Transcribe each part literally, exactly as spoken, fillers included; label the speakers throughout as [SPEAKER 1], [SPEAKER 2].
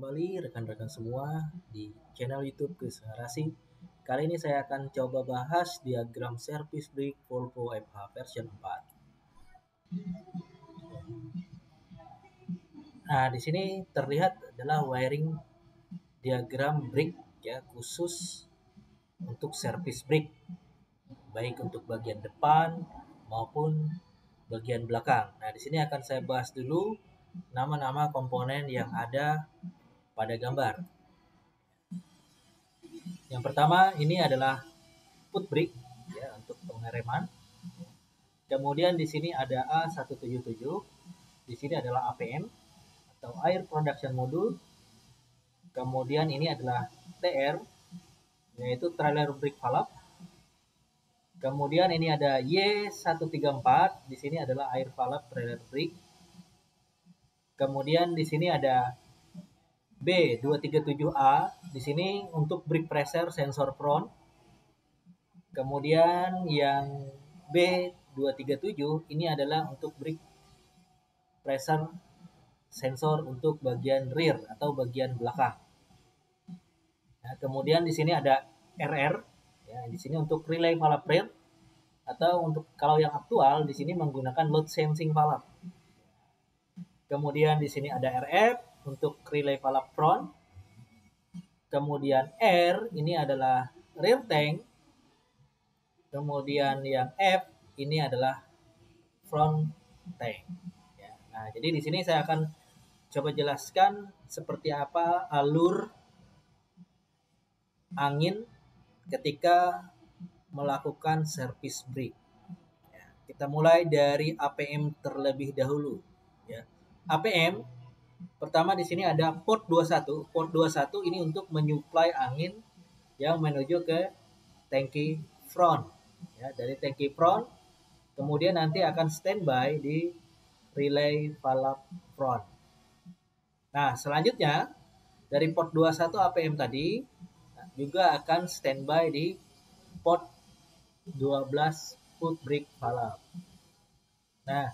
[SPEAKER 1] kembali rekan-rekan semua di channel YouTube Akselerasi. Kali ini saya akan coba bahas diagram service brake Volvo M H version empat. Nah, di sini terlihat adalah wiring diagram brake ya, khusus untuk service brake, baik untuk bagian depan maupun bagian belakang. Nah, di sini akan saya bahas dulu nama-nama komponen yang ada pada gambar. Yang pertama ini adalah foot brake ya, untuk pengereman. Kemudian di sini ada A seratus tujuh puluh tujuh. Di sini adalah A P M atau Air Production Module. Kemudian ini adalah T R yaitu Trailer Brake Valve. Kemudian ini ada Y seratus tiga puluh empat. Di sini adalah Air Valve Trailer Brake. Kemudian di sini ada B dua tiga tujuh A, di sini untuk brake pressure sensor front. Kemudian yang B dua tiga tujuh ini adalah untuk brake pressure sensor untuk bagian rear atau bagian belakang. Nah, kemudian di sini ada R R, ya, di sini untuk relay valve rear atau untuk kalau yang aktual di sini menggunakan load sensing valve. Kemudian di sini ada R F untuk relay valve front. Kemudian R ini adalah rear tank. Kemudian yang F ini adalah front tank. Ya. Nah, jadi di sini saya akan coba jelaskan seperti apa alur angin ketika melakukan service brake. Ya, kita mulai dari A P M terlebih dahulu. Ya. A P M pertama di sini ada port dua puluh satu. Port dua puluh satu ini untuk menyuplai angin yang menuju ke tangki front. Ya, dari tangki front kemudian nanti akan standby di relay valve front. Nah, selanjutnya dari port dua puluh satu A P M tadi juga akan standby di port dua belas foot brake valve. Nah,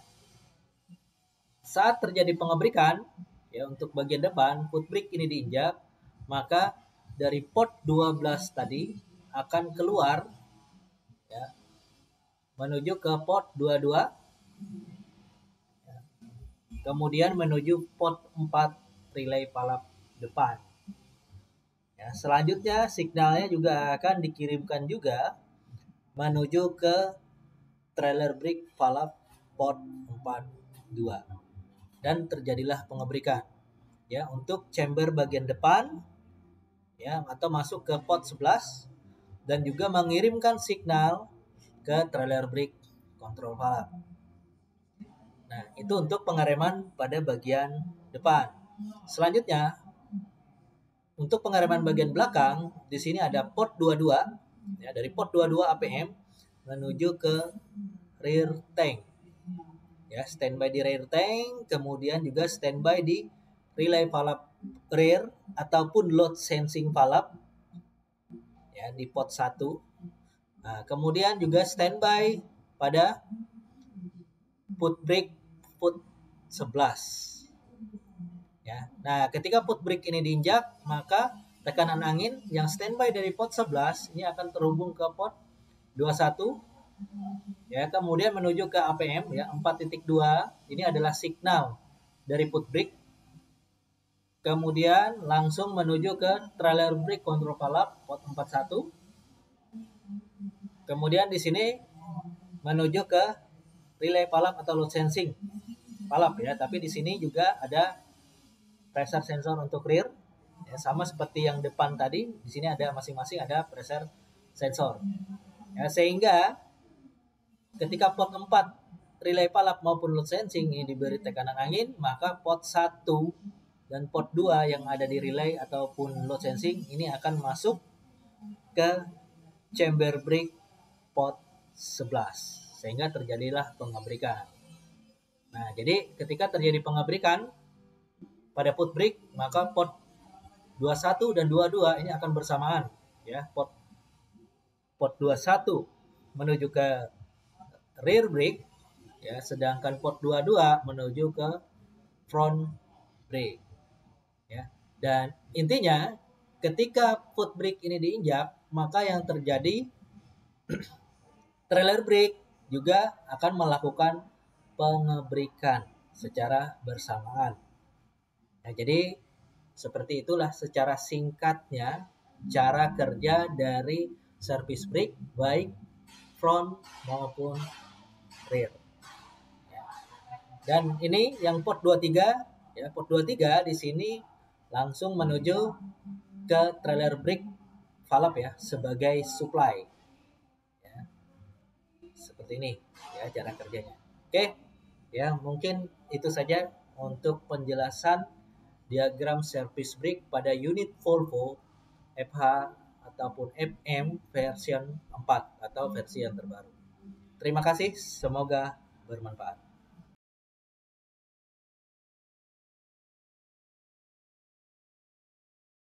[SPEAKER 1] saat terjadi pengebrikan ya untuk bagian depan foot brake ini diinjak, maka dari port dua belas tadi akan keluar ya, menuju ke port dua puluh dua ya, kemudian menuju port empat relay valve depan. Ya, selanjutnya signalnya juga akan dikirimkan juga menuju ke trailer brake valve port empat dua. Dan terjadilah pengebrikan ya untuk chamber bagian depan ya atau masuk ke port sebelas dan juga mengirimkan signal ke trailer brake control valve. Nah, itu untuk pengereman pada bagian depan. Selanjutnya untuk pengereman bagian belakang di sini ada port dua puluh dua ya, dari port dua puluh dua A P M menuju ke rear tank. Ya, standby di rear tank, kemudian juga standby di relay valve rear ataupun load sensing valve ya di port satu. Nah, kemudian juga standby pada foot brake foot sebelas. Ya. Nah, ketika foot brake ini diinjak, maka tekanan angin yang standby dari port sebelas ini akan terhubung ke port dua puluh satu. Ya, kemudian menuju ke A P M ya empat titik dua. Ini adalah signal dari foot brake. Kemudian langsung menuju ke trailer brake control valve port empat puluh satu. Kemudian di sini menuju ke relay valve atau load sensing valve ya, tapi di sini juga ada pressure sensor untuk rear. Ya, sama seperti yang depan tadi, di sini ada masing-masing ada pressure sensor. Ya, sehingga ketika port empat relay valve maupun load sensing ini diberi tekanan angin, maka port satu dan port dua yang ada di relay ataupun load sensing ini akan masuk ke chamber brake port sebelas sehingga terjadilah pengebrikan. Nah, jadi ketika terjadi pengebrikan pada foot brake, maka port dua puluh satu dan dua puluh dua ini akan bersamaan ya. Port port dua puluh satu menuju ke rear brake ya, sedangkan port dua puluh dua menuju ke front brake ya. Dan intinya ketika foot brake ini diinjak, maka yang terjadi trailer brake juga akan melakukan pengebrikan secara bersamaan. Nah, jadi seperti itulah secara singkatnya cara kerja dari service brake baik front maupun rear. Dan ini yang port dua puluh tiga ya, port dua puluh tiga di sini langsung menuju ke trailer brake valve ya sebagai supply. Ya. Seperti ini ya cara kerjanya. Oke. Ya, mungkin itu saja untuk penjelasan diagram service brake pada unit Volvo F H ataupun F M version empat atau versi yang terbaru. Terima kasih, semoga bermanfaat.